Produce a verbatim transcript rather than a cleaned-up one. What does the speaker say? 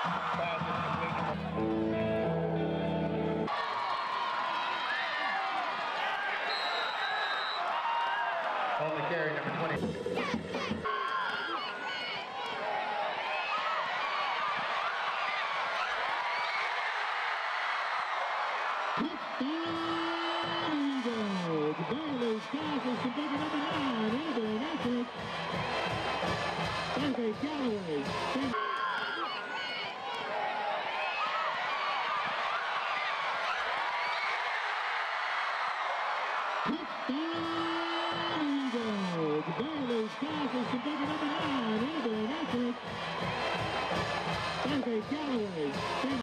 Pass is complete. On the carry, number twenty. Eagles. Bailey's pass is completed number nine. Eagle, that's it. Dante Callaway. Touchdown, Eagles. Bailey's pass is completed number nine. Eagle, that's it. Dante Callaway.